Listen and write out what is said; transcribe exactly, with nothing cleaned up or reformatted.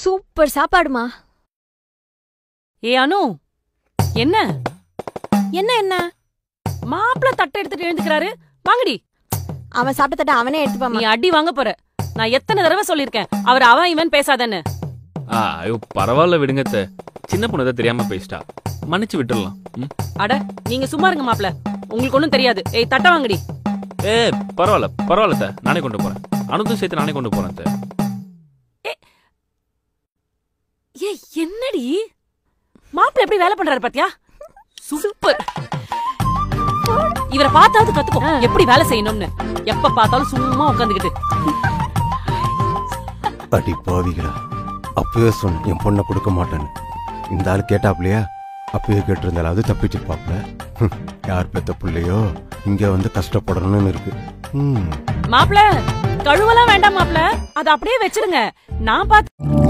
Super சாப்பாடுமா. ஏ அனு, என்ன என்ன என்ன மாப்பிள்ள தட்டை எடுத்துட்டு எழுந்துக்கிறாரு? வாங்கடி. அவன் சாப்பிட்ட தட்டை அவனே எடுத்துப்பாமா. நீ அடி வாங்க போற. நான் எத்தனை தடவை சொல்லிருக்கேன் அவர் அவன் இவன் பேசாதன்னு. ஐயோ பரவாயில்ல விடுங்க. சின்ன பொண்ணு தெரியாம பேசிட்டா, மன்னிச்சு விட்டுடலாம். அட நீங்க சும்மா இருங்க மாப்பிள்ள, உங்களுக்கு ஒண்ணும் தெரியாது. ஏய் தட்டை வாங்கடி. ஏ பரவாயில்ல பரவாயில்ல, நானே கொண்டு போறேன். அனுதும் சேர்த்து நானே கொண்டு போறேன். ஏ என்னடி மாப்பிள்ள எப்படி வேலை பண்றாரு பாத்தியா? சூப்பர். இவரை பார்த்தாவது கத்துக்கோ எப்படி வேலை செய்யணும்னு. எப்ப பார்த்தாலும் சும்மா உட்காந்துக்கிட்டு. அடி பாவிகளா, அப்பவே சொன்ன என் பொண்ணை கொடுக்க மாட்டேன்னு. இந்த ஆள் கேட்டாப்லையா? அப்பவே கேட்டிருந்தாலும் அது தப்பிச்சிருப்பாப்ல. யார் பெத்த பிள்ளையோ இங்க வந்து கஷ்டப்படணும்னு இருக்கு. மாப்பிள்ள கழுவெல்லாம் வேண்டாம் மாப்பிள்ள, அதை அப்படியே வச்சிருங்க. நான் பார்த்து